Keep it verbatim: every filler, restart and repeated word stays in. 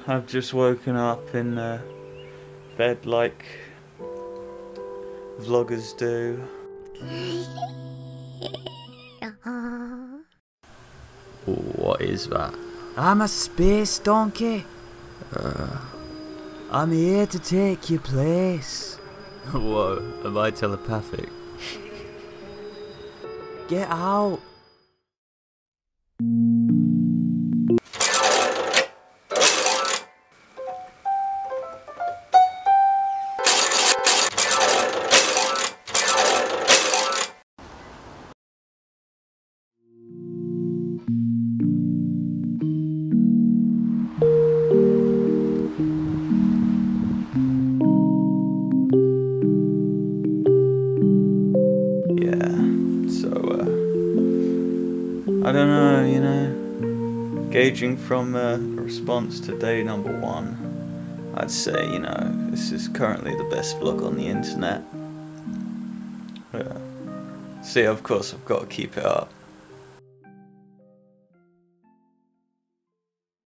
I've just woken up in uh, bed like vloggers do. What is that? I'm a space donkey. Uh, I'm here to take your place. whoa, am I telepathic? Get out. Yeah, so uh, I don't know, you know, gauging from uh, a response to day number one, I'd say, you know, this is currently the best vlog on the internet. Yeah. See, of course I've got to keep it up.